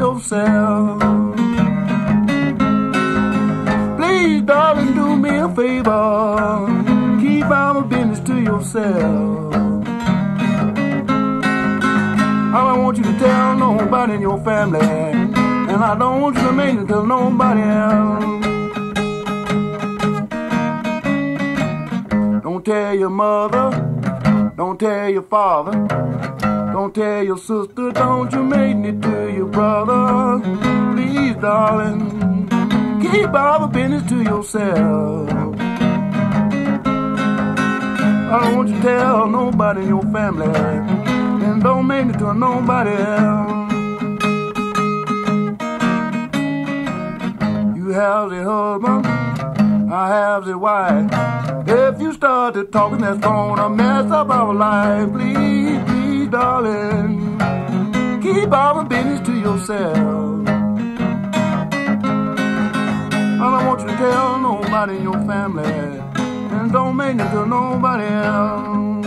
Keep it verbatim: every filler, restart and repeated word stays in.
yourself. Please, darling, do me a favor. Keep our business to yourself. I don't want you to tell nobody in your family, and I don't want you to make it to nobody else. Don't tell your mother, don't tell your father, don't tell your sister, don't you make it to your brother. Please, darling, keep our business to yourself. I don't want you to tell nobody in your family, and don't make it to nobody else. You have the husband, I have the wife. If you start to talking, that's gonna mess up our life. Please, please, darling, keep our business to yourself. I don't want you to tell nobody in your family, and don't make it to nobody else.